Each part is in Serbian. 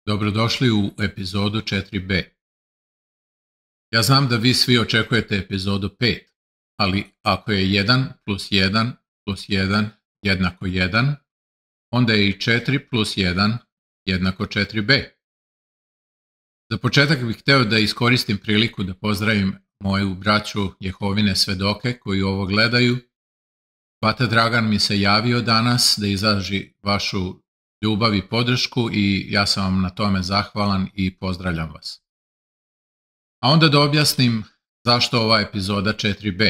Dobrodošli u epizodu 4b. Ja znam da vi svi očekujete epizodu 5, ali ako je 1 plus 1 plus 1 jednako 1, onda je i 4 plus 1 jednako 4b. Za početak bih htio da iskoristim priliku da pozdravim moju braću Jehovine svedoke koji ovo gledaju. Bata Dragan mi se javio danas da izraži vašu ljubav i podršku i ja sam vam na tome zahvalan i pozdravljam vas. A onda da objasnim zašto ova epizoda 4b.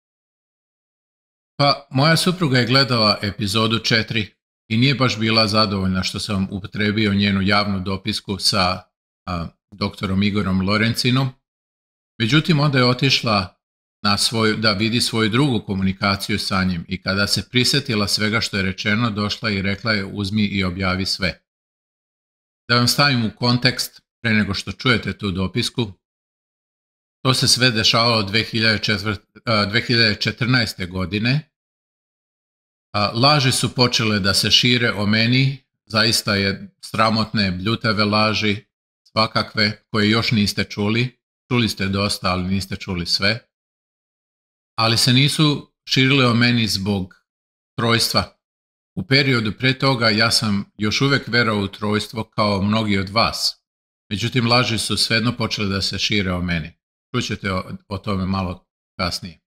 Pa moja supruga je gledala epizodu 4 i nije baš bila zadovoljna što sam upotrebio njenu javnu dopisku sa doktorom Igorom Lorencinom. Međutim, onda je otišla da vidi svoju drugu komunikaciju sa njim i kada se prisjetila svega što je rečeno, došla i rekla je uzmi i objavi sve. Da vam stavim u kontekst pre nego što čujete tu dopisku, to se sve dešavalo 2014. godine. Laži su počele da se šire o meni, zaista je sramotne, bljutave laži, svakakve koje još niste čuli. Čuli ste dosta, ali niste čuli sve. Ali se nisu širile o meni zbog trojstva. U periodu pre toga ja sam još uvijek verovao u trojstvo kao mnogi od vas. Međutim, laži su svejedno počele da se šire o meni. Čućete o tome malo kasnije.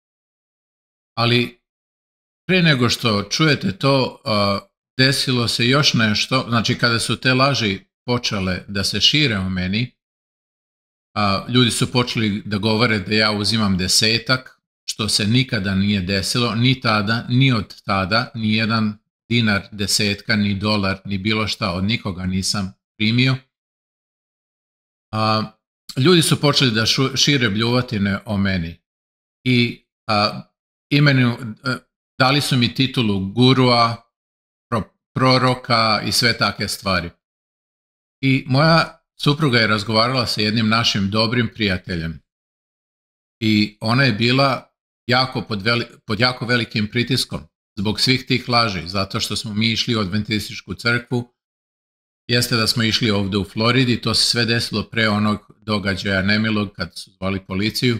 Ali pre nego što čujete to, desilo se još nešto. Znači, kada su te laži počele da se šire o meni, ljudi su počeli da govore da ja uzimam 10, što se nikada nije desilo, ni tada, ni od tada, ni jedan dinar 10, ni dolar, ni bilo šta od nikoga nisam primio. Ljudi su počeli da šire bljuvotine o meni i dali su mi titulu gurua, proroka i sve takve stvari. I moja supruga je razgovarala sa jednim našim dobrim prijateljem i ona je bila pod jako velikim pritiskom zbog svih tih laži, zato što smo mi išli u adventističku crkvu. Jeste da smo išli ovdje u Floridi, to se sve desilo pre onog događaja nemilog kad su zvali policiju.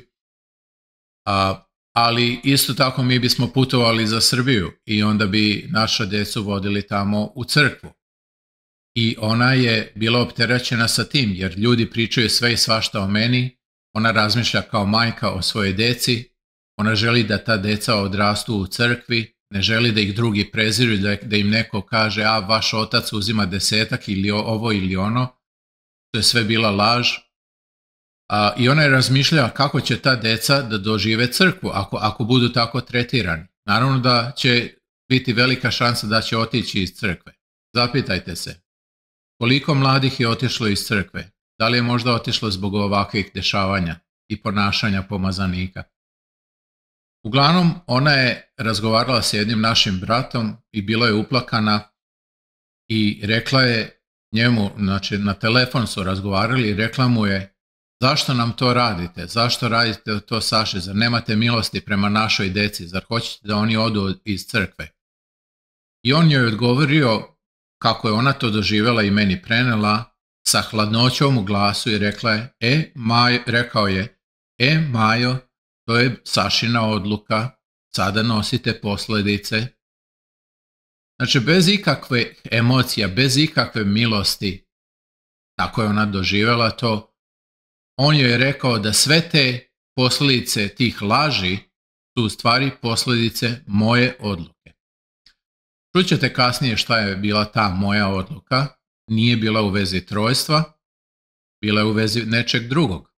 Ali isto tako mi bismo putovali za Srbiju i onda bi naša djecu vodili tamo u crkvu. I ona je bila opterećena sa tim, jer ljudi pričaju sve i svašta o meni. Ona razmišlja kao majka o svojoj deci. Ona želi da ta deca odrastu u crkvi, ne želi da ih drugi preziru, da im neko kaže vaš otac uzima 10 ili ovo ili ono. To je sve bila laž. I ona je razmišljala kako će ta deca da dožive crkvu ako budu tako tretirani. Naravno da će biti velika šansa da će otići iz crkve. Zapitajte se, koliko mladih je otišlo iz crkve? Da li je možda otišlo zbog ovakvih dešavanja i ponašanja pomazanika? Uglavnom, ona je razgovarala s jednim našim bratom i bila je uplakana i rekla je njemu, znači na telefon su razgovarali i rekla mu je zašto nam to radite, zašto radite to Saši, zar nemate milosti prema našoj deci, zar hoćete da oni odu iz crkve? I on joj je odgovorio kako je ona to doživjela i meni prenela sa hladnoćom u glasu i rekao je, Majo, to je Sašina odluka, sada nosite posljedice. Znači, bez ikakve emocija, bez ikakve milosti, tako je ona doživjela to, on joj je rekao da sve te posljedice tih laži su u stvari posljedice moje odluke. Čućete kasnije šta je bila ta moja odluka, nije bila u vezi trojstva, bila je u vezi nečeg drugog.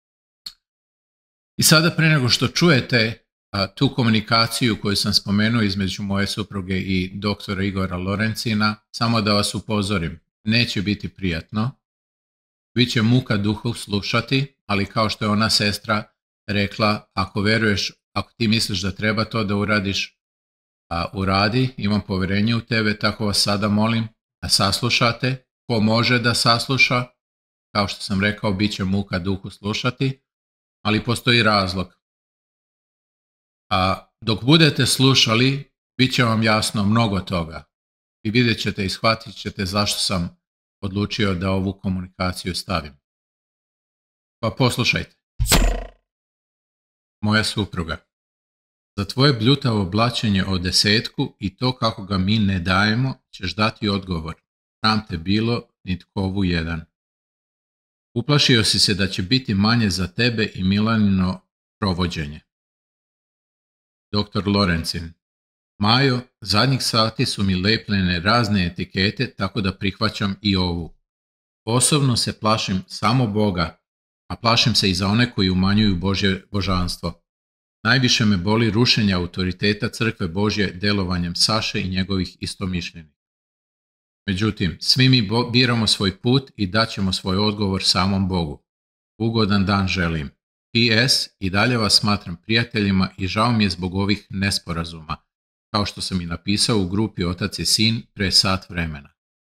I sada pre nego što čujete tu komunikaciju koju sam spomenuo između moje supruge i doktora Igora Lorencina, samo da vas upozorim, neće biti prijatno, bit će muka duhu slušati, ali kao što je ona sestra rekla, ako veruješ, ako ti misliš da treba to da uradiš, uradi, imam povjerenje u tebe, tako vas sada molim da saslušate, ko može da sasluša, kao što sam rekao, bit će muka duhu slušati, ali postoji razlog. Dok budete slušali, bit će vam jasno mnogo toga i vidjet ćete i shvatit ćete zašto sam odlučio da ovu komunikaciju stavim. Pa poslušajte. Moja supruga. Za tvoje bljutavo blaćenje o 10 i to kako ga mi ne dajemo, ćeš dati odgovor. Sram te bilo, nitkovu jedan. Uplašio si se da će biti manje za tebe i Milanino provođenje. Dr. Lorencin. Majo, zadnjih sati su mi lepljene razne etikete, tako da prihvaćam i ovu. Osobno se plašim samo Boga, a plašim se i za one koji umanjuju Božje božanstvo. Najviše me boli rušenje autoriteta Crkve Božje delovanjem Saše i njegovih istomišljenika. Međutim, svi mi biramo svoj put i daćemo svoj odgovor samom Bogu. Ugodan dan želim. PS. I dalje vas smatram prijateljima i žao mi je zbog ovih nesporazuma, kao što sam i napisao u grupi Otac i Sin pre sat vremena.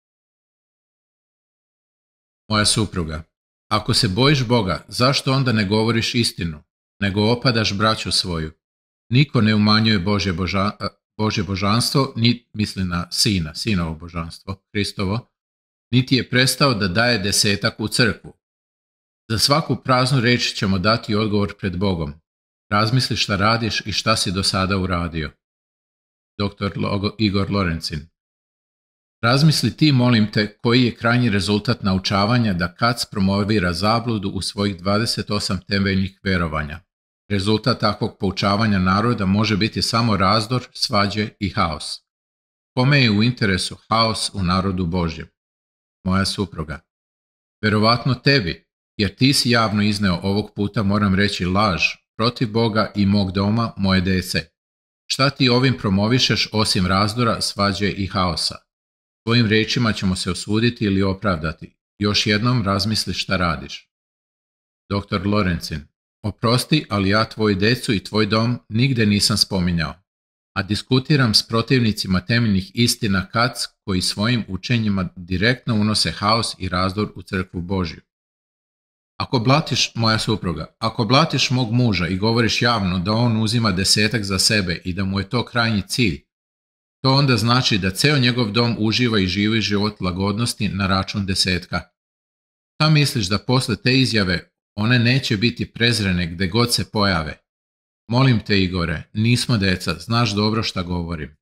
Moja supruga. Ako se bojiš Boga, zašto onda ne govoriš istinu, nego opadaš braću svoju? Niko ne umanjuje Božje božanstvo, misli na Sinovo božanstvo, Hristovo, niti je prestao da daje 10 u crkvu. Za svaku praznu reč ćemo dati odgovor pred Bogom. Razmisli šta radiš i šta si do sada uradio. Dr. Igor Lorencin. Razmisli ti, molim te, koji je krajnji rezultat naučavanja da KAC promovira zabludu u svojih 28 temeljnih verovanja. Rezultat takvog poučavanja naroda može biti samo razdor, svađe i haos. Kome je u interesu haos u narodu Božjem? Moja supruga. Verovatno tebi, jer ti si javno izneo ovog puta, moram reći, laž protiv Boga i mog doma, moje dece. Šta ti ovim promovišeš osim razdora, svađe i haosa? Svojim rečima ćemo se osuditi ili opravdati. Još jednom razmisli šta radiš. Dr. Lorencin. Oprosti, ali ja tvoju decu i tvoj dom nigde nisam spominjao, a diskutiram s protivnicima temeljnih istina KAC koji svojim učenjima direktno unose haos i razdor u crkvu Božju. Ako blatiš, moja supruga, ako blatiš mog muža i govoriš javno da on uzima 10 za sebe i da mu je to krajnji cilj, to onda znači da ceo njegov dom uživa i živi život lagodnosti na račun 10. Šta misliš da posle te izjave one neće biti prezrene gde god se pojave? Molim te, Igore, nismo deca, znaš dobro šta govorim.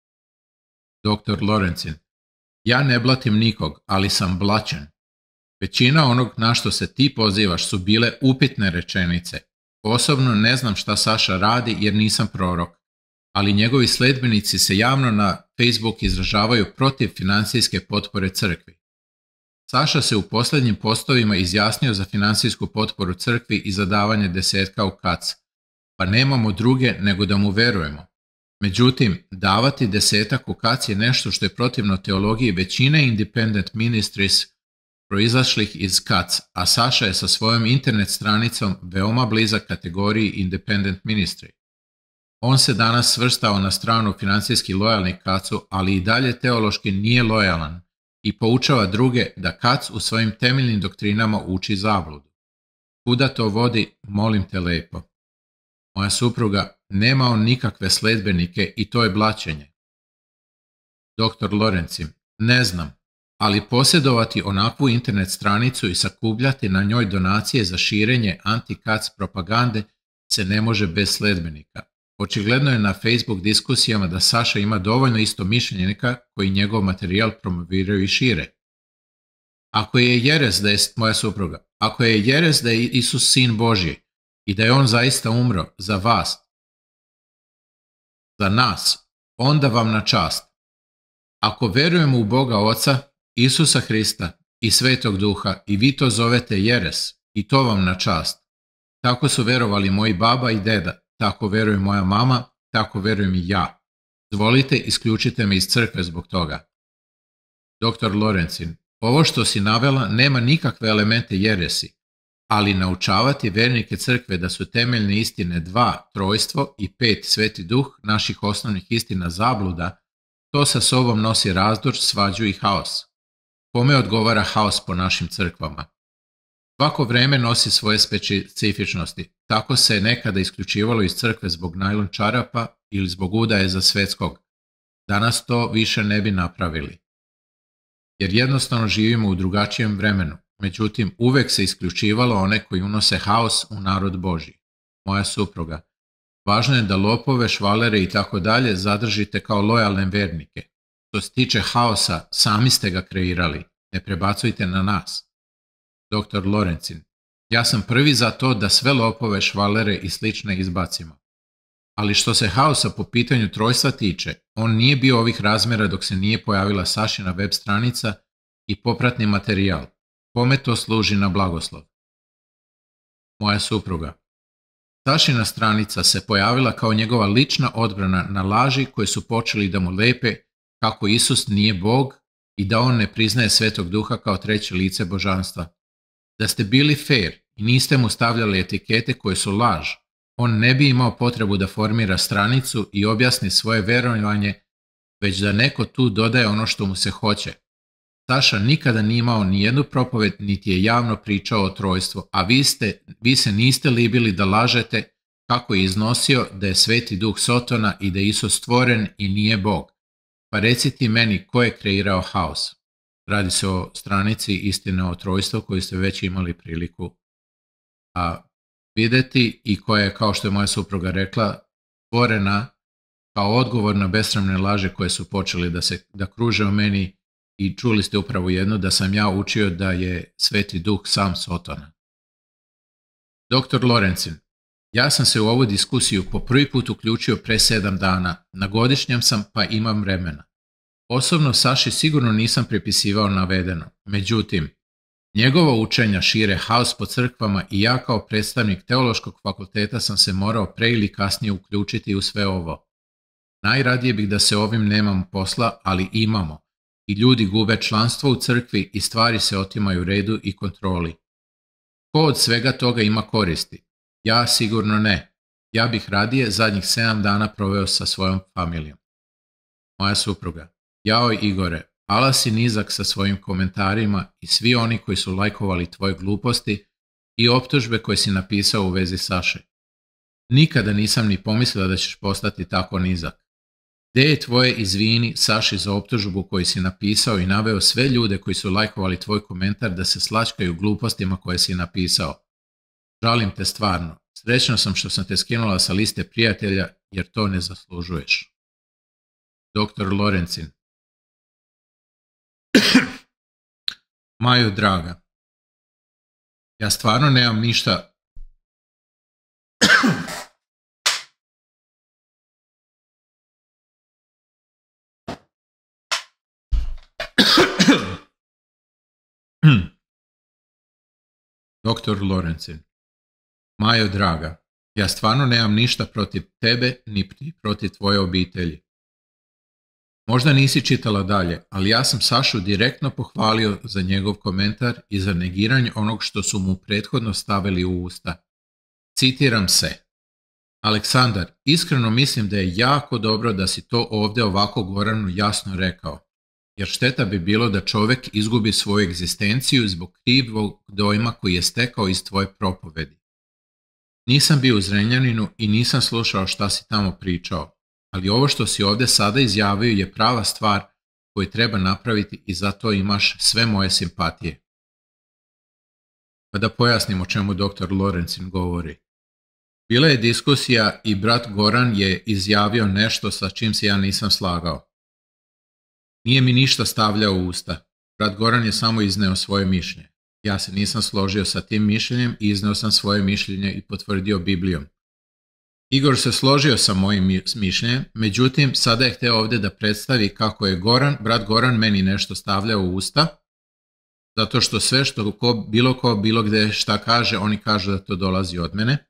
Dr. Lorencin. Ja ne blatim nikog, ali sam blaćen. Većina onog na što se ti pozivaš su bile upitne rečenice. Osobno ne znam šta Saša radi jer nisam prorok, ali njegovi sledbenici se javno na Facebook izražavaju protiv financijske potpore crkvi. Saša se u posljednjim postovima izjasnio za financijsku potporu crkvi i za davanje 10 u KAC, pa nemamo druge nego da mu verujemo. Međutim, davati 10 u KAC je nešto što je protivno teologiji većine independent ministries proizašlih iz KAC, a Saša je sa svojom internet stranicom veoma blizak kategoriji independent ministry. On se danas svrstao na stranu financijski lojalnih KAC-u, ali i dalje teološki nije lojalan i poučava druge da KAC u svojim temeljnim doktrinama uči zabludu. Kuda to vodi, molim te lepo. Moja supruga, nema on nikakve sledbenike i to je blaćenje. Dr. Lorencin. Ne znam, ali posjedovati onakvu internet stranicu i sakupljati na njoj donacije za širenje anti-KAC propagande se ne može bez sledbenika. Očigledno je na Facebook diskusijama da Saša ima dovoljno istomišljenika koji njegov materijal promoviraju i šire. Ako je jeres da je moja supruga, ako je jeres da je Isus sin Božji i da je on zaista umro za vas, za nas, onda vam na čast. Ako verujemo u Boga Oca, Isusa Hrista i Svetog Duha i vi to zovete jeres, i to vam na čast. Tako su verovali moji baba i deda, tako veruje moja mama, tako verujem i ja. Zvolite, isključite me iz crkve zbog toga. Dr. Lorencin. Ovo što si navela nema nikakve elemente jeresi, ali naučavati vernike crkve da su temeljne istine 2, trojstvo i 5, Sveti Duh, naših osnovnih istina zabluda, to sa sobom nosi razdor, svađu i haos. Kome odgovara haos po našim crkvama? Svako vreme nosi svoje specifičnosti. Tako se je nekada isključivalo iz crkve zbog najlon čarapa ili zbog udaje za svetskog. Danas to više ne bi napravili. jer jednostavno živimo u drugačijem vremenu. Međutim, uvek se isključivalo one koji unose haos u narod Božji. Moja supruga. Važno je da lopove, švalere i tako dalje zadržite kao lojalne vernike. Što se tiče haosa, sami ste ga kreirali. Ne prebacujte na nas. Dr. Lorencin. Ja sam prvi za to da sve lopove, švalere i slične izbacimo. Ali što se haosa po pitanju trojstva tiče, on nije bio ovih razmjera dok se nije pojavila Sašina web stranica i popratni materijal. Kome to služi na blagoslov? Moja supruga. Sašina stranica se pojavila kao njegova lična odbrana na laži koje su počeli da mu lepe kako Isus nije Bog i da on ne priznaje Svetog Duha kao treće lice božanstva. Da ste bili fair i niste mu stavljali etikete koje su laž, on ne bi imao potrebu da formira stranicu i objasni svoje verovanje, već da neko tu dodaje ono što mu se hoće. Saša nikada nije imao ni jednu propoved, niti je javno pričao o trojstvu, a vi se niste libili da lažete kako je iznosio da je Sveti Duh Sotona i da je Isus stvoren i nije Bog. Pa reci ti meni ko je kreirao haos. Radi se o stranici Istine o trojstvu koju ste već imali priliku videti i koja je, kao što je moja supruga rekla, stvorena kao odgovor na besramne laži koje su počeli da kruže o meni i čuli ste upravo jedno da sam ja učio da je Sveti Duh sam Sotona. Dr. Lorencin, ja sam se u ovu diskusiju po prvi put uključio pre 7 dana, na godišnjem sam pa imam vremena. Osobno Saši sigurno nisam prepisivao navedeno, međutim, njegova učenja šire haos po crkvama i ja kao predstavnik teološkog fakulteta sam se morao pre ili kasnije uključiti u sve ovo. Najradije bih da se ovim nemamo posla, ali imamo. I ljudi gube članstvo u crkvi i stvari se otimaju redu i kontroli. Ko od svega toga ima koristi? Ja sigurno ne. Ja bih radije zadnjih 7 dana proveo sa svojom familijom. Moja supruga. Jao Igore, pala si nizak sa svojim komentarima i svi oni koji su lajkovali tvoje gluposti i optužbe koje si napisao u vezi Saše. Nikada nisam ni pomislila da ćeš postati tako nizak. Gde je tvoje izvini Saši za optužbu koju si napisao i naveo sve ljude koji su lajkovali tvoj komentar da se slačkaju glupostima koje si napisao? Žalim te stvarno. Srećno sam što sam te skinula sa liste prijatelja jer to ne zaslužuješ. Dr. Lorencin. Majo draga, ja stvarno nemam ništa Dr. Lorencin. Majo draga, ja stvarno nemam ništa protiv tebe ni protiv tvoje obitelji. Možda nisi čitala dalje, ali ja sam Sašu direktno pohvalio za njegov komentar i za negiranje onog što su mu prethodno stavili u usta. Citiram se. Aleksandar, iskreno mislim da je jako dobro da si to ovdje ovako Goranu jasno rekao, jer šteta bi bilo da čovjek izgubi svoju egzistenciju zbog krivog dojma koji je stekao iz tvoje propovedi. Nisam bio u Zrenjaninu i nisam slušao šta si tamo pričao, ali ovo što si ovdje sada izjavio je prava stvar koju treba napraviti i zato imaš sve moje simpatije. Pa da pojasnim o čemu dr. Lorencin govori. Bila je diskusija i brat Goran je izjavio nešto sa čim se ja nisam slagao. Nije mi ništa stavljao u usta. Brat Goran je samo izneo svoje mišljenje. Ja se nisam složio sa tim mišljenjem i izneo sam svoje mišljenje i potvrdio Biblijom. Igor se složio sa mojim mišljenjem, međutim sada je hteo ovdje da predstavi kako je brat Goran meni nešto stavljao u usta, zato što sve što bilo gdje šta kaže, oni kažu da to dolazi od mene.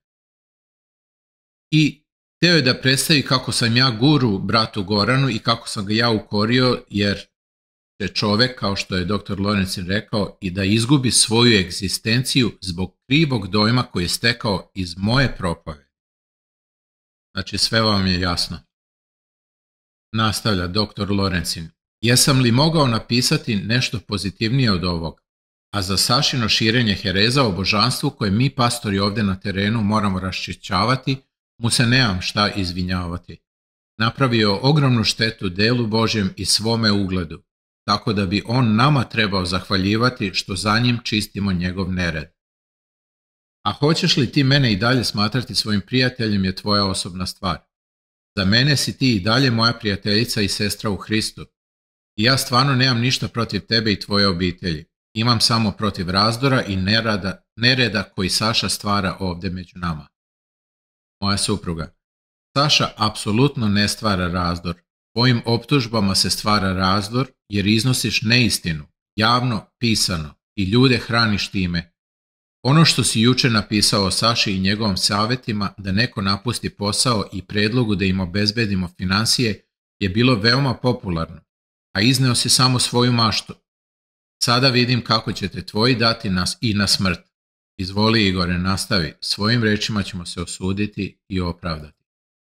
I hteo je da predstavi kako sam ja guru bratu Goranu i kako sam ga ja ukorio, jer je čovjek, kao što je dr. Lorencin rekao, i da izgubi svoju egzistenciju zbog krivog dojma koji je stekao iz moje propovedi. Znači sve vam je jasno. Nastavlja dr. Lorencin. Jesam li mogao napisati nešto pozitivnije od ovog? A za Sašino širenje hereza o božanstvu koje mi pastori ovdje na terenu moramo raščišćavati, mu se nemam šta izvinjavati. Napravio ogromnu štetu delu Božjem i svome ugledu. tako da bi on nama trebao zahvaljivati što za njim čistimo njegov nered. A hoćeš li ti mene i dalje smatrati svojim prijateljem je tvoja osobna stvar. Za mene si ti i dalje moja prijateljica i sestra u Hristu. I ja stvarno nemam ništa protiv tebe i tvoje obitelji. Imam samo protiv razdora i nereda koji Saša stvara ovdje među nama. Moja supruga. Saša apsolutno ne stvara razdor. Tvojim optužbama se stvara razdor jer iznosiš neistinu, javno, pisano i ljude hraniš time. Ono što si jučer napisao o Saši i njegovom savjetima da neko napusti posao i predlogu da im obezbedimo financije je bilo veoma popularno, a izneo si samo svoju maštu. Sada vidim kako ćete tvoji dati nas i na smrt. Izvoli, Igore, nastavi. Svojim rečima ćemo se osuditi i opravdati.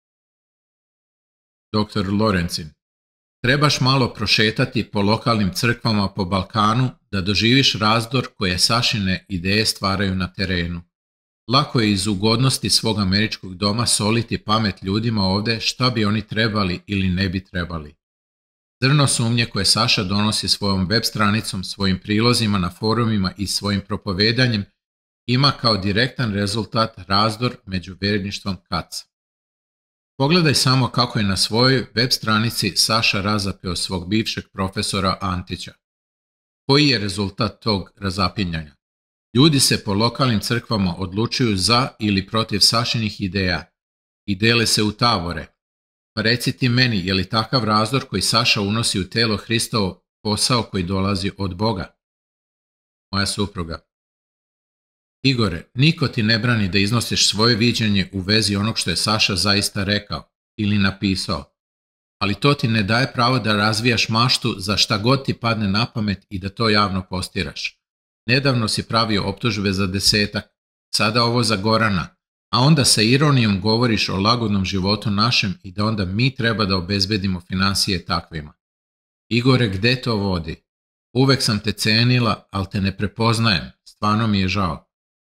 Dr. Lorencin. Trebaš malo prošetati po lokalnim crkvama po Balkanu da doživiš razdor koje Sašine ideje stvaraju na terenu. Lako je iz ugodnosti svog američkog doma soliti pamet ljudima ovdje šta bi oni trebali ili ne bi trebali. Zrno sumnje koje Saša donosi svojom web stranicom, svojim prilozima na forumima i svojim propovedanjem ima kao direktan rezultat razdor među vjerništvom KAC. Pogledaj samo kako je na svojoj web stranici Saša razapeo svog bivšeg profesora Antića. Koji je rezultat tog razapinjanja? Ljudi se po lokalnim crkvama odlučuju za ili protiv Sašinih ideja i dele se u tabore. Pa reci ti meni, je li takav razdor koji Saša unosi u telo Hristovo posao koji dolazi od Boga? Moja supruga. Igore, niko ti ne brani da iznosiš svoje viđenje u vezi onog što je Saša zaista rekao ili napisao, ali to ti ne daje pravo da razvijaš maštu za šta god ti padne na pamet i da to javno postiraš. Nedavno si pravio optužbe za 10, sada ovo za Gorana, a onda sa ironijom govoriš o lagodnom životu našem i da onda mi treba da obezbedimo financije takvima. Igore, gde to vodi? Uvek sam te cenila, ali te ne prepoznajem, stvarno mi je žao.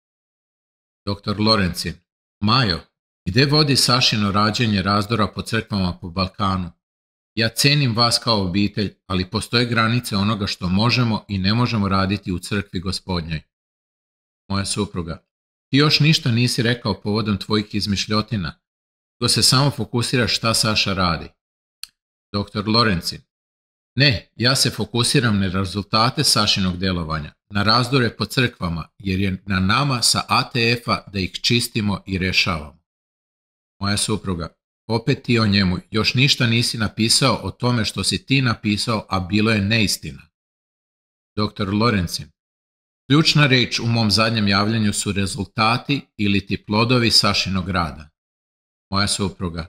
Dr. Lorencin. Majo, gde vodi Sašino rađenje razdora po crkvama po Balkanu? Ja cenim vas kao obitelj, ali postoje granice onoga što možemo i ne možemo raditi u crkvi Gospodnjoj. Moja supruga. Ti još ništa nisi rekao povodom tvojih izmišljotina, nego se samo fokusiraš šta Saša radi. Dr. Lorencin. Ne, ja se fokusiram na rezultate Sašinog delovanja, na razdore po crkvama, jer je na nama sa ATF-a da ih čistimo i rješavamo. Moja supruga. Opet ti o njemu, još ništa nisi napisao o tome što si ti napisao, a bilo je neistina. Dr. Lorencin. Ključna reč u mom zadnjem javljanju su rezultati ili ti plodovi Sašinog rada. Moja supruga.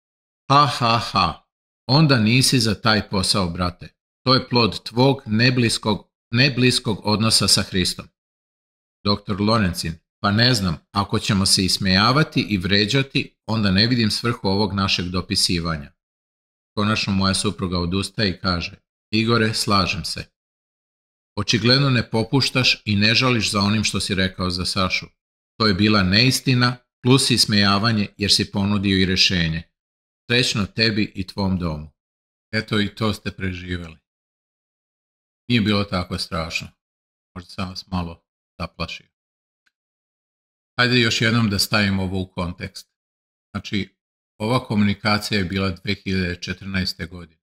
Ha. Onda nisi za taj posao, brate. To je plod tvog nebliskog odnosa sa Hristom. Dr. Lorencin. Pa ne znam, ako ćemo se ismejavati i vređati, onda ne vidim svrhu ovog našeg dopisivanja. Konačno moja supruga odustaje i kaže, Igore, slažem se. Očigledno ne popuštaš i ne žališ za onim što si rekao za Sašu. To je bila neistina plus ismejavanje jer si ponudio i rješenje. Srećno tebi i tvom domu. Eto i to ste preživjeli. Nije bilo tako strašno. Možda sam vas malo zaplašio. Hajde još jednom da stavimo ovo u kontekst. Znači, ova komunikacija je bila 2014. godine.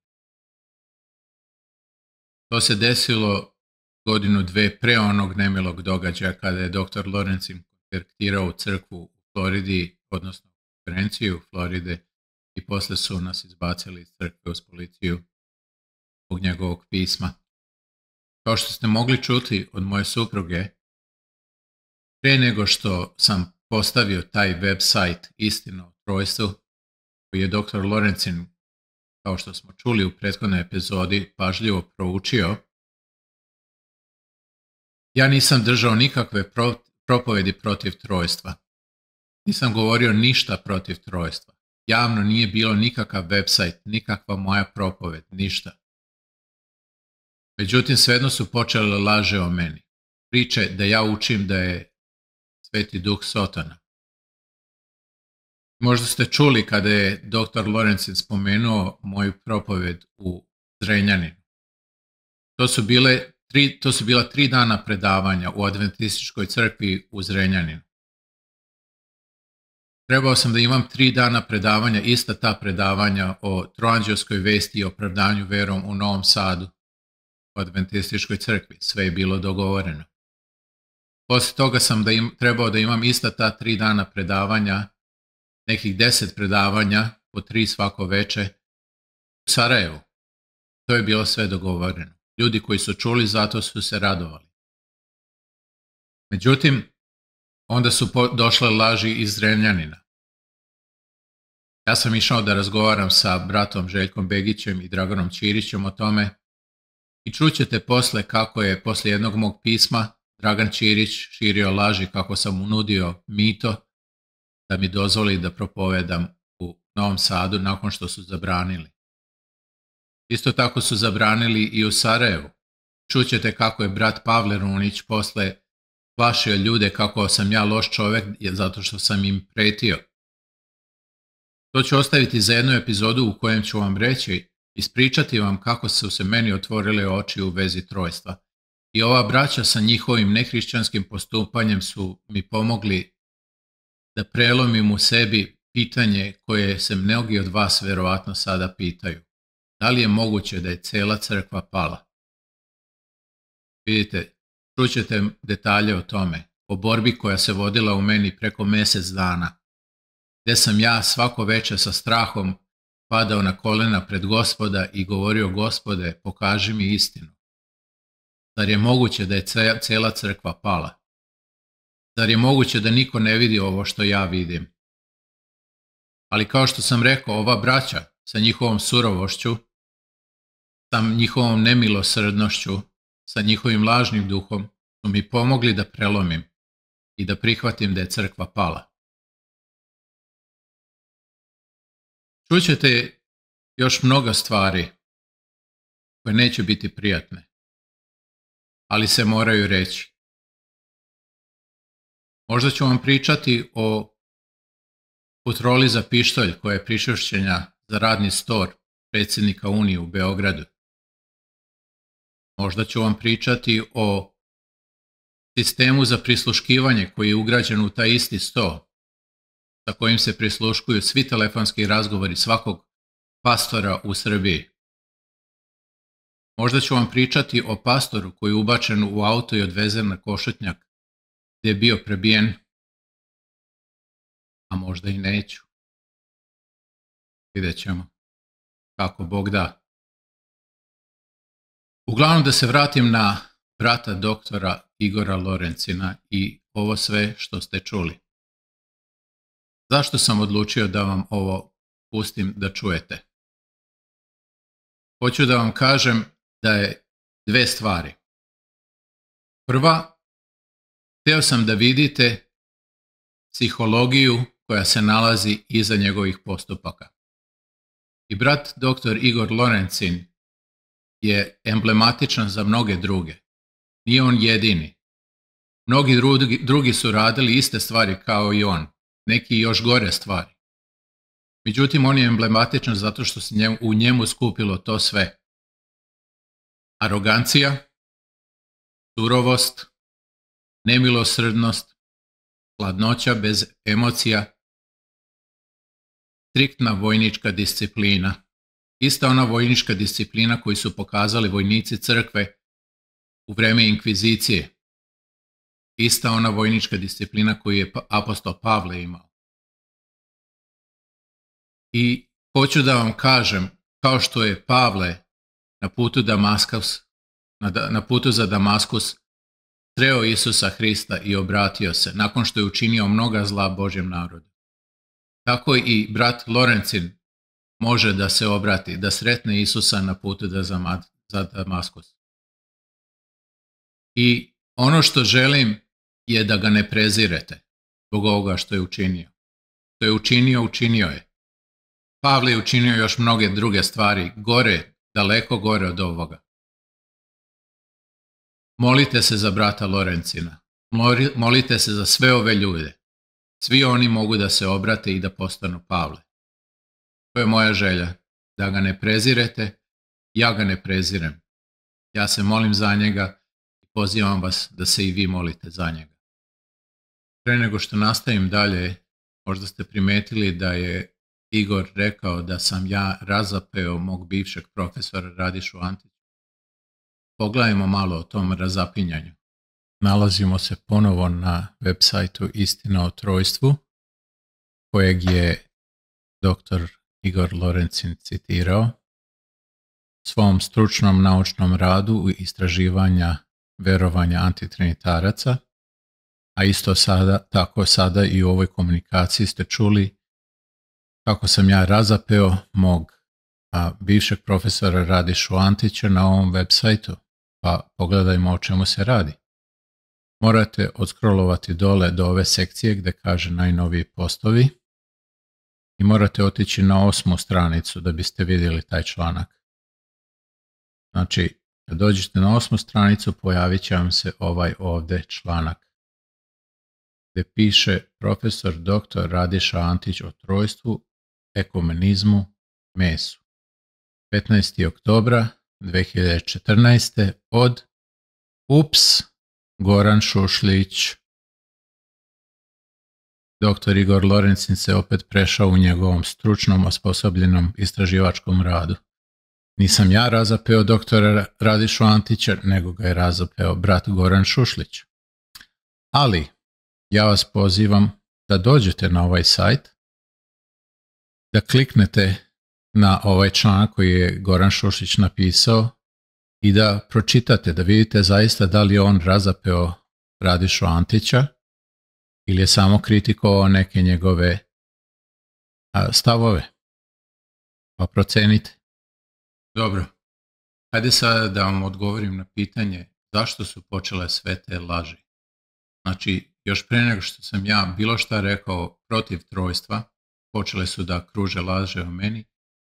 To se desilo godinu, dve pre onog nemilog događaja kada je dr. Lorencin kontaktirao u crkvu u Floridi, odnosno konferenciju u Floride i posle su nas izbacili iz crkve uz policiju zbog njegovog pisma. Kao što ste mogli čuti od moje supruge, pre nego što sam postavio taj website Istina o trojstvu, koji je dr. Lorencin, kao što smo čuli u prethodnoj epizodi, pažljivo proučio, ja nisam držao nikakve propovedi protiv trojstva. Nisam govorio ništa protiv trojstva. Javno nije bilo nikakav website, nikakva moja propoved, ništa. Međutim, svejedno su počele laže o meni. Priče da ja učim da je Sveti Duh Sotona. Možda ste čuli kada je dr. Lorencin spomenuo moju propoved u Zrenjaninu. To su bila 3 dana predavanja u Adventističkoj crkvi u Zrenjaninu. Trebao sam da imam 3 dana predavanja, ista ta predavanja o troanđelskoj vesti i opravdanju verom u Novom Sadu u Adventističkoj crkvi. Sve je bilo dogovoreno. Poslije toga sam trebao da imam ista ta 3 dana predavanja, nekih 10 predavanja, po 3 svako veče, u Sarajevu. To je bilo sve dogovoreno. Ljudi koji su čuli, zato su se radovali. Međutim, onda su došle laži iz Zrenjanina. Ja sam išao da razgovaram sa bratom Željkom Begićem i Draganom Ćirićem o tome i čućete posle kako je poslije jednog mog pisma Dragan Ćirić širio laži kako sam mu nudio mito da mi dozvoli da propovedam u Novom Sadu nakon što su zabranili. Isto tako su zabranili i u Sarajevu. Čućete kako je brat Pavle Runić posle plašio ljude kako sam ja loš čovjek zato što sam im pretio. To ću ostaviti za jednu epizodu u kojem ću vam reći, ispričati vam kako su se meni otvorile oči u vezi trojstva. I ova braća sa njihovim nehrišćanskim postupanjem su mi pomogli da prelomim u sebi pitanje koje se mnogi od vas verovatno sada pitaju. Da li je moguće da je cijela crkva pala? Vidite, čućete detalje o tome, o borbi koja se vodila u meni preko mjesec dana, gdje sam ja svako večer sa strahom padao na kolena pred Gospoda i govorio: Gospode, pokaži mi istinu. Zar je moguće da je cijela crkva pala? Zar je moguće da niko ne vidi ovo što ja vidim? Ali kao što sam rekao, ova braća sa njihovom surovošću, sa njihovom nemilosrdnošću, sa njihovim lažnim duhom su mi pomogli da prelomim i da prihvatim da je crkva pala. Čućete još mnogo stvari koje neće biti prijatne, ali se moraju reći. Možda ću vam pričati o futroli za pištolj koja je pričvršćena za radni stor predsjednika Unije u Beogradu. Možda ću vam pričati o sistemu za prisluškivanje koji je ugrađen u taj isti sto, sa kojim se prisluškuju svi telefonski razgovori svakog pastora u Srbiji. Možda ću vam pričati o pastoru koji je ubačen u auto i odvezen na Košutnjak, gdje je bio prebijen, a možda i neću. Vidjet ćemo kako Bog da. Uglavnom, da se vratim na brata doktora Igora Lorencina i ovo sve što ste čuli. Zašto sam odlučio da vam ovo pustim da čujete? Hoću da vam kažem da je 2 stvari. Prva, htio sam da vidite psihologiju koja se nalazi iza njegovih postupaka. I brat dr. Igor Lorencin je emblematičan za mnoge druge. Nije on jedini. Mnogi drugi su radili iste stvari kao i on, neki još gore stvari. Međutim, on je emblematičan zato što se u njemu skupilo to sve. Arogancija, surovost, nemilosrdnost, hladnoća bez emocija, striktna vojnička disciplina. Ista ona vojnička disciplina koju su pokazali vojnici crkve u vreme inkvizicije. Ista ona vojnička disciplina koju je apostol Pavle imao. I hoću da vam kažem, kao što je Pavle na putu za Damaskus sreo Isusa Hrista i obratio se nakon što je učinio mnoga zla Božjem narodu. Tako i brat Lorencin može da se obrati, da sretne Isusa na putu za Damaskus. I ono što želim je da ga ne prezirete zbog ovoga što je učinio. Što je učinio, učinio je. Pavle je učinio još mnoge druge stvari, gore, daleko gore od ovoga. Molite se za brata Lorencina. Molite se za sve ove ljude. Svi oni mogu da se obrate i da postanu Pavle. To je moja želja, da ga ne prezirete, ja ga ne prezirem. Ja se molim za njega i pozivam vas da se i vi molite za njega. Pre nego što nastavim dalje, možda ste primetili da je Igor rekao da sam ja razapeo mog bivšeg profesora Radišu Antića. Pogledajmo malo o tom razapinjanju. Nalazimo se ponovo na web sajtu Istina o trojstvu, kojeg je dr. Igor Lorencin citirao svom stručnom naučnom radu u istraživanja verovanja antitrinitaraca, a isto tako sada i u ovoj komunikaciji ste čuli kako sam ja razapeo mog bivšeg profesora Radišu Antića na ovom web sajtu, pa pogledajmo o čemu se radi. Morate odskrolovati dole do ove sekcije gdje kaže najnoviji postovi i morate otići na 8. stranicu da biste vidjeli taj članak. Znači, kad dođete na 8. stranicu pojavit će vam se ovaj ovdje članak gdje piše profesor dr. Radiša Antić o trojstvu, ekumenizmu, mesu. 15. oktobra 2014. od Goran Šušlić. Dr. Igor Lorencin se opet prešao u njegovom stručnom, osposobljenom istraživačkom radu. Nisam ja razapeo doktora Radišu Antića, nego ga je razapeo brat Goran Šušlić. Ali, ja vas pozivam da dođete na ovaj sajt, da kliknete na ovaj članak koji je Goran Šušlić napisao i da pročitate, da vidite zaista da li je on razapeo Radišu Antića ili je samo kritikovao neke njegove stavove. Pa procenite. Dobro. Hajde sada da vam odgovorim na pitanje zašto su počele sve te laži. Znači, još pre nego što sam ja bilo šta rekao protiv trojstva, počele su da kruže laže o meni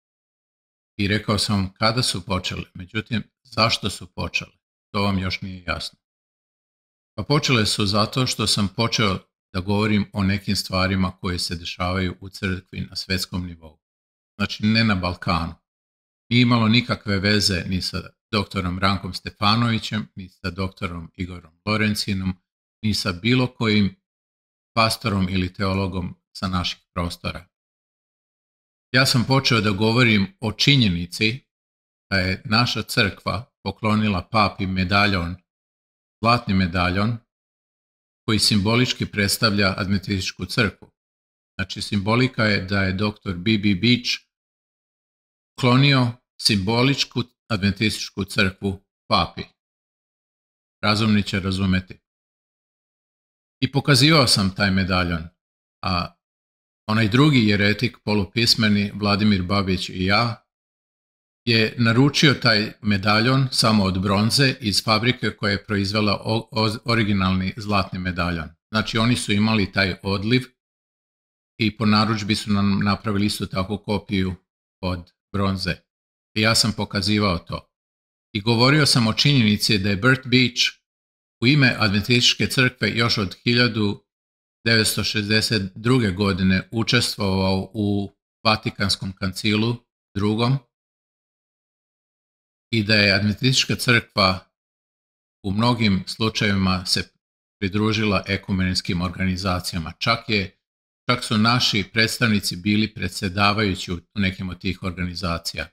i rekao sam vam kada su počele, međutim, zašto su počele? To vam još nije jasno. Pa počele su zato što sam počeo da govorim o nekim stvarima koje se dešavaju u crkvi na svetskom nivou. Znači, ne na Balkanu. Nije imalo nikakve veze ni sa doktorom Rankom Stefanovićem, ni sa doktorom Igorom Lorencinom, ni sa bilo kojim pastorom ili teologom sa naših prostora. Ja sam počeo da govorim o činjenici da je naša crkva poklonila papi medaljon, zlatni medaljon, koji simbolički predstavlja adventističku crkvu. Znači, simbolika je da je dr. B.B. Beach klonio simboličku adventističku crkvu papi. Razumni će razumeti. I pokazivao sam taj medaljon, a onaj drugi jeretik, polupismeni, Vladimir Babić i ja, je naručio taj medaljon samo od bronze iz fabrike koja je proizvela originalni zlatni medaljon. Znači, oni su imali taj odliv i po narudžbi su nam napravili isto tako kopiju od bronze. I ja sam pokazivao to. I govorio sam o činjenici da je Bert Beach u ime Adventističke crkve još od 1962. godine učestvovao u Vatikanskom koncilu drugom i da je Adventistička crkva u mnogim slučajevima se pridružila ekumenskim organizacijama. Čak su naši predstavnici bili predsjedavajući u nekim od tih organizacija.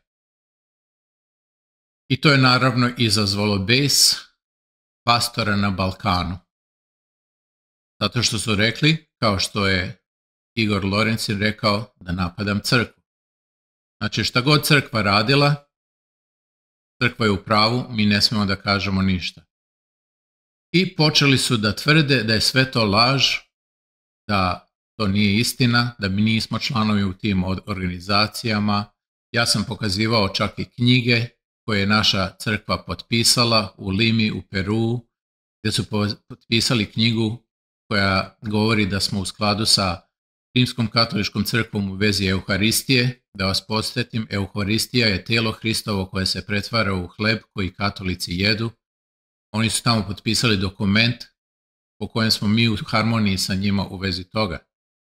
I to je naravno izazvalo bes pastora na Balkanu. Zato što su rekli, kao što je Igor Lorencin rekao, da napadam crkvu. Znači, šta god crkva radila, crkva je u pravu, mi ne smemo da kažemo ništa. I počeli su da tvrde da je sve to laž, da to nije istina, da mi nismo članovi u tim organizacijama. Ja sam pokazivao čak i knjige koje je naša crkva potpisala u Limi, u Peru, gdje su potpisali knjigu koja govori da smo u skladu sa Rimskom katoličkom crkvom u vezi Euharistije. Da vas podsjetim, Euharistija je tijelo Hristovo koje se pretvara u hleb koji katolici jedu. Oni su tamo potpisali dokument po kojem smo mi u harmoniji sa njima u vezi toga.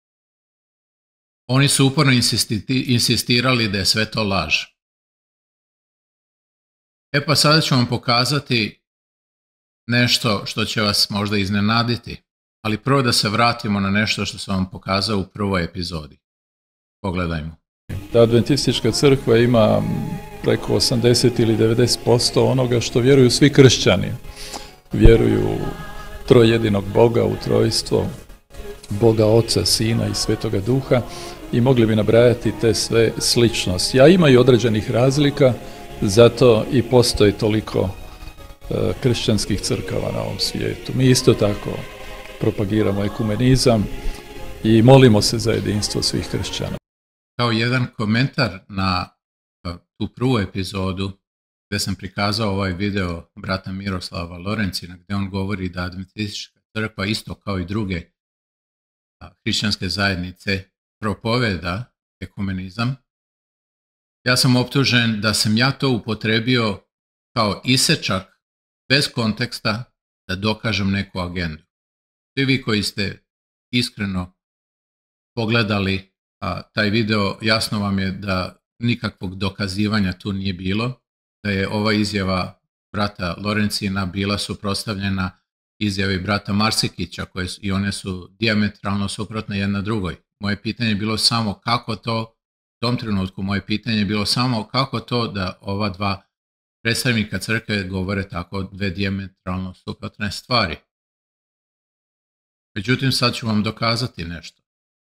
Oni su uporno insistirali da je sve to laž. Pa sada ću vam pokazati nešto što će vas možda iznenaditi, ali prvo da se vratimo na nešto što sam vam pokazao u prvoj epizodi. Pogledajmo. Da adventistička crkva ima preko 80 ili 90% onoga što vjeruju svi kršćani. Vjeruju u trojedinog Boga, u trojstvo, Boga Oca, Sina i Svetoga Duha i mogli bi nabrajati te sve sličnosti. A ima i određenih razlika, zato i postoji toliko kršćanskih crkava na ovom svijetu. Mi isto tako propagiramo ekumenizam i molimo se za jedinstvo svih kršćana. Kao jedan komentar na tu prvu epizodu gdje sam prikazao ovaj video brata Miroslava Lorencina gdje on govori da adventistička crkva isto kao i druge hrišćanske zajednice propoveda ekumenizam. Ja sam optužen da sam ja to upotrebio kao isečak bez konteksta da dokažem neku agendu. Svi vi koji ste iskreno pogledali taj video, jasno vam je da nikakvog dokazivanja tu nije bilo, da je ova izjava brata Lorencina bila suprotstavljena izjavi brata Marsikića i one su dijametralno suprotne jedna drugoj. Moje pitanje je bilo samo kako to, u tom trenutku moje pitanje je bilo samo kako to da ova dva predstavnika crkve govore tako dve dijametralno suprotne stvari. Međutim, sad ću vam dokazati nešto.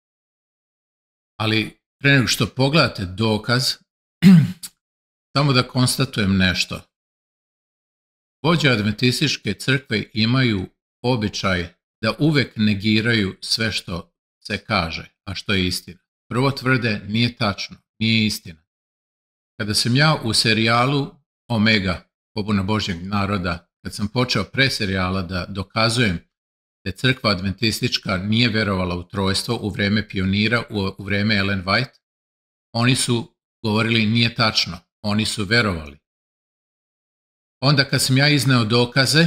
Ali pre nego što pogledate dokaz, samo da konstatujem nešto. Vođe adventističke crkve imaju običaj da uvek negiraju sve što se kaže, a što je istina. Prvo tvrde nije tačno, nije istina. Kada sam ja u serijalu Omega, pobuna Božjeg naroda, kad sam počeo pre serijala da dokazujem da crkva adventistička nije verovala u trojstvo u vreme pionira, u vreme Ellen White, oni su govorili nije tačno, oni su verovali. Onda kad sam ja izneo dokaze,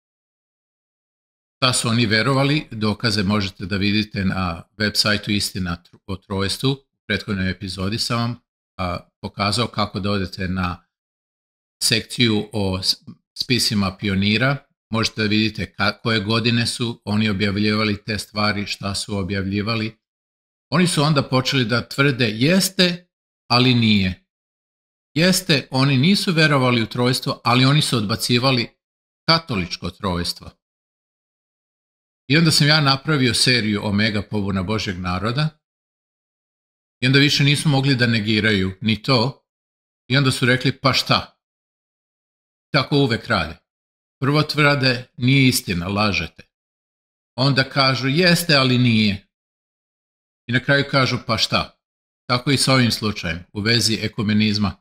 šta su oni verovali, dokaze možete da vidite na web sajtu Istina o trojstvu. U prethodnoj epizodi sam vam pokazao kako da odete na sekciju o spisima pionira. Možete da vidite koje godine su oni objavljivali te stvari, šta su objavljivali. Oni su onda počeli da tvrde jeste, ali nije. Jeste, oni nisu verovali u trojstvo, ali oni su odbacivali katoličko trojstvo. I onda sam ja napravio seriju Omega pobuna Božjeg naroda i onda više nisu mogli da negiraju ni to i onda su rekli pa šta? Tako uvek rade. Prvo tvrde nije istina, lažete. Onda kažu jeste, ali nije. I na kraju kažu pa šta? Tako i s ovim slučajem u vezi ekumenizma.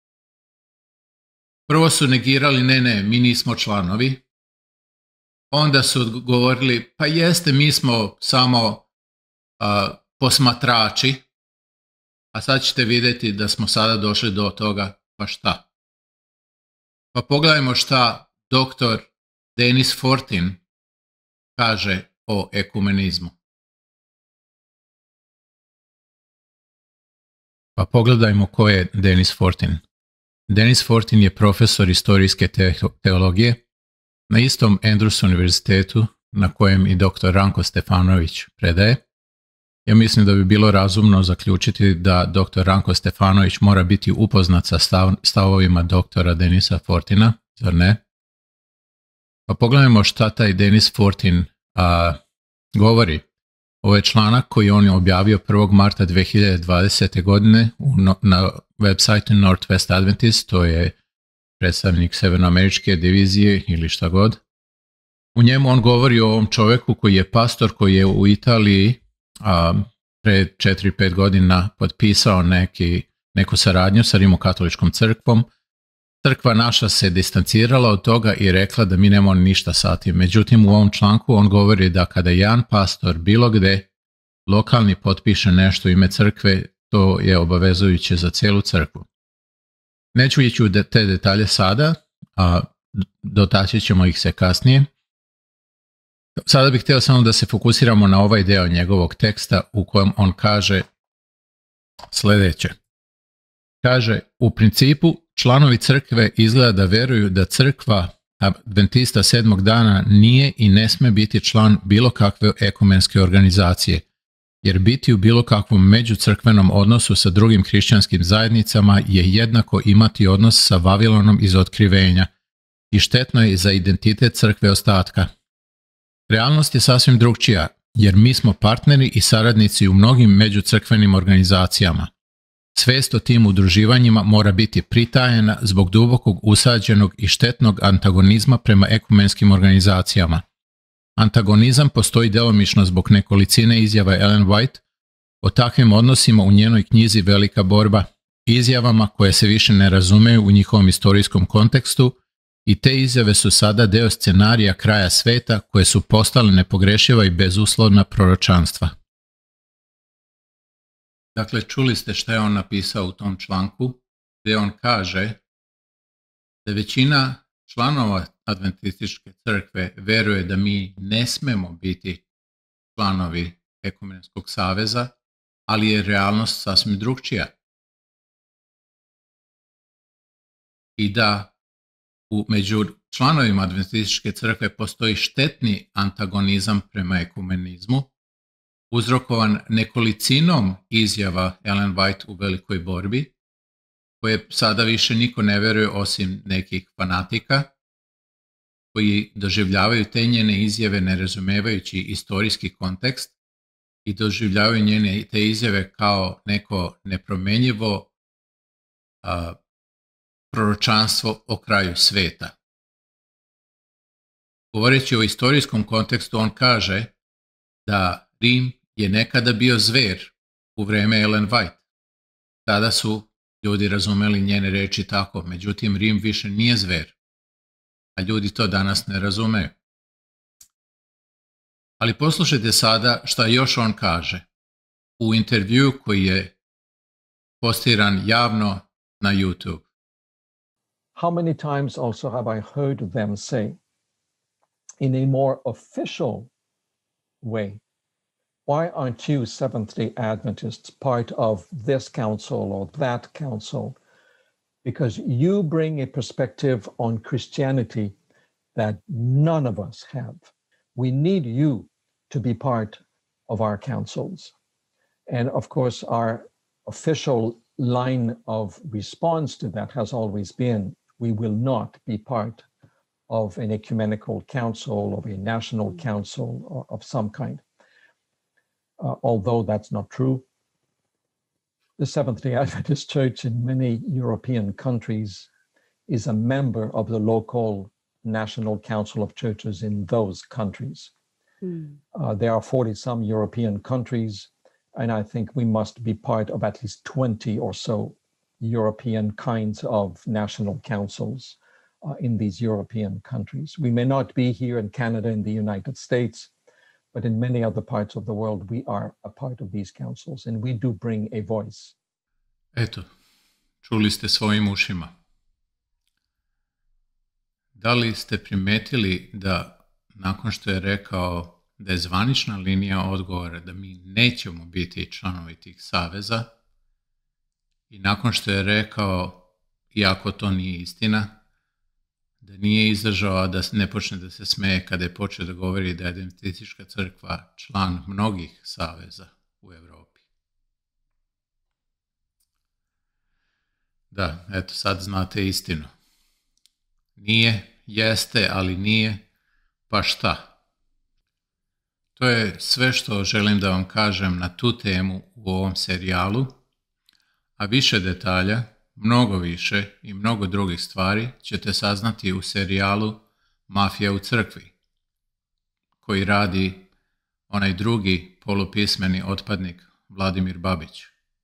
Prvo su negirali ne, mi nismo članovi. Onda su govorili pa jeste, mi smo samo posmatrači. A sad ćete vidjeti da smo sada došli do toga pa šta. Pa pogledajmo šta doktor Denis Fortin kaže o ekumenizmu. Pa pogledajmo ko je Denis Fortin. Denis Fortin je profesor istorijske teologije na istom Andrews univerzitetu na kojem i dr. Ranko Stefanović predaje. Ja mislim da bi bilo razumno zaključiti da dr. Ranko Stefanović mora biti upoznat sa stavovima dr. Denisa Fortina, zar ne? Pa pogledajmo šta taj Denis Fortin govori. Ovo je članak koji on je objavio 1. marta 2020. godine na web sajtu Northwest Adventist, to je predstavnik severnoameričke divizije ili šta god. U njemu on govori o ovom čovjeku koji je pastor, koji je u Italiji pre 4-5 godina potpisao neku saradnju sa Rimokatoličkom crkvom. Crkva naša se distancirala od toga i rekla da mi nemamo ništa sa tim. Međutim, u ovom članku on govori da kada jedan pastor bilo gde lokalni potpiše nešto u ime crkve, to je obavezujuće za cijelu crkvu. Neću ići u te detalje sada, a dotaći ćemo ih se kasnije. Sada bih htio samo da se fokusiramo na ovaj deo njegovog teksta u kojem on kaže sljedeće. Kaže, u principu članovi crkve izgleda da veruju da crkva Adventista sedmog dana nije i ne sme biti član bilo kakve ekumenske organizacije, jer biti u bilo kakvom međucrkvenom odnosu sa drugim hrišćanskim zajednicama je jednako imati odnos sa Vavilonom iz Otkrivenja i štetno je za identitet crkve ostatka. Realnost je sasvim drugčija, jer mi smo partneri i saradnici u mnogim međucrkvenim organizacijama. Svest o tim udruživanjima mora biti pritajena zbog dubokog usađenog i štetnog antagonizma prema ekumenskim organizacijama. Antagonizam postoji djelomično zbog nekolicine izjava Ellen White o takvim odnosima u njenoj knjizi Velika borba, izjavama koje se više ne razumeju u njihovom istorijskom kontekstu, i te izjave su sada deo scenarija kraja sveta koje su postale nepogrešiva i bezuslovna proročanstva. Dakle, čuli ste šta je on napisao u tom članku, gdje on kaže da većina članova Adventističke crkve veruje da mi ne smemo biti članovi Ekumenskog saveza, ali je realnost sasvim drugčija. I da među članovima Adventističke crkve postoji štetni antagonizam prema ekumenizmu, uzrokovan nekolicinom izjava Ellen White u Velikoj borbi, koje sada više niko ne veruje osim nekih fanatika, koji doživljavaju te njene izjave ne razumevajući istorijski kontekst i doživljavaju njene te izjave kao neko nepromenjivo proročanstvo o kraju sveta. Govoreći o istorijskom kontekstu, on kaže da Rim je nekada bio zver u vreme Ellen White. Tada su ljudi razumeli njene reči tako, međutim Rim više nije zver, a ljudi to danas ne razumeju. Ali poslušajte sada šta još on kaže u intervju koji je postiran javno na YouTube. How many times also have I heard them say, in a more official way, why aren't you Seventh-day Adventists part of this council or that council? Because you bring a perspective on Christianity that none of us have. We need you to be part of our councils. And of course, our official line of response to that has always been, we will not be part of an ecumenical council, of a national council or of some kind. Although that's not true. The Seventh-day Adventist Church in many European countries is a member of the local National Council of Churches in those countries. There are 40-some European countries, and I think we must be part of at least 20 or so European kinds of national councils in these European countries. We may not be here in Canada and the United States, but in many other parts of the world, we are a part of these councils, and we do bring a voice. Eto, čuli ste svojim ušima. Da li ste primetili da nakon što je rekao da je zvanična linija odgovora da mi nećemo biti članovi tih saveza, i nakon što je rekao, iako to nije istina, da nije izdržao, a da ne počne da se smeje kada je počeo da govori da je Adventistička crkva član mnogih saveza u Evropi. Da, eto sad znate istinu. Nije, jeste, ali nije, pa šta? To je sve što želim da vam kažem na tu temu u ovom serijalu, a više detalja, mnogo više i mnogo drugih stvari ćete saznati u serijalu Mafija u crkvi, koji radi onaj drugi polupismeni otpadnik Vladimir Babić.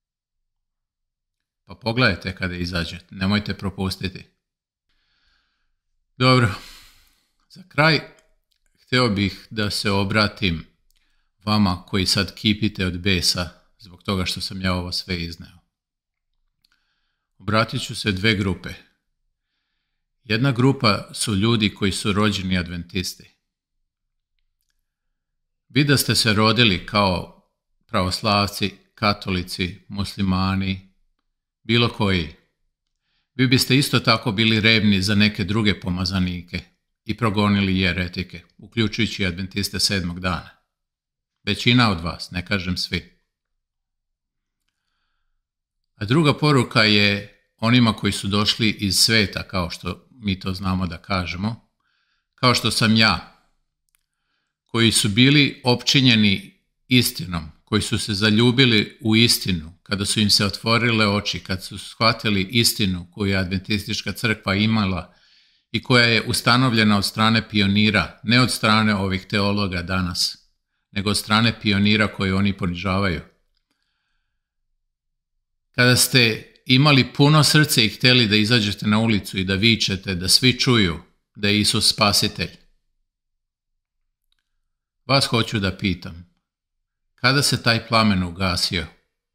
Pa pogledajte kada izađete, nemojte propustiti. Dobro, za kraj htio bih da se obratim vama koji sad kipite od besa zbog toga što sam ja ovo sve izneo. Obratit ću se dve grupe. Jedna grupa su ljudi koji su rođeni adventisti. Vi da ste se rodili kao pravoslavci, katolici, muslimani, bilo koji, vi biste isto tako bili revni za neke druge pomazanike i progonili jeretike, uključujući adventiste 7. dana. Većina od vas, ne kažem svi. A druga poruka je onima koji su došli iz sveta, kao što mi to znamo da kažemo, kao što sam ja, koji su bili opčinjeni istinom, koji su se zaljubili u istinu, kada su im se otvorile oči, kad su shvatili istinu koju je adventistička crkva imala i koja je ustanovljena od strane pionira, ne od strane ovih teologa danas, nego od strane pionira koje oni ponižavaju. Kada ste imali puno srce i htjeli da izađete na ulicu i da vičete, da svi čuju da je Isus spasitelj, vas hoću da pitam, kada se taj plamen ugasio?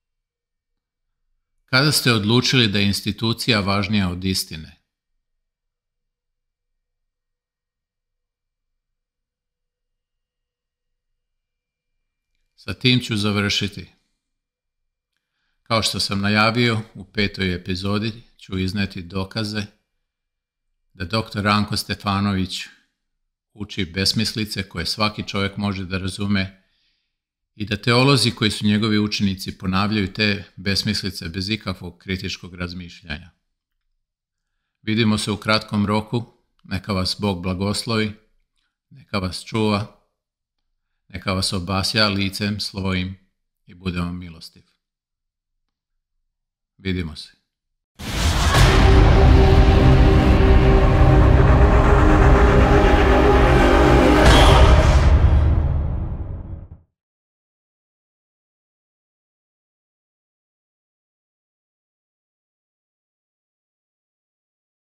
Kada ste odlučili da je institucija važnija od istine? Sa tim ću završiti. Kao što sam najavio, u 5. epizodi ću izneti dokaze da dr. Ranko Stefanović uči besmislice koje svaki čovjek može da razume i da teolozi koji su njegovi učenici ponavljaju te besmislice bez ikakvog kritičkog razmišljanja. Vidimo se u kratkom roku, neka vas Bog blagoslovi, neka vas čuva, neka vas obasja licem svojim i bude vam milostiv. Vidimo se.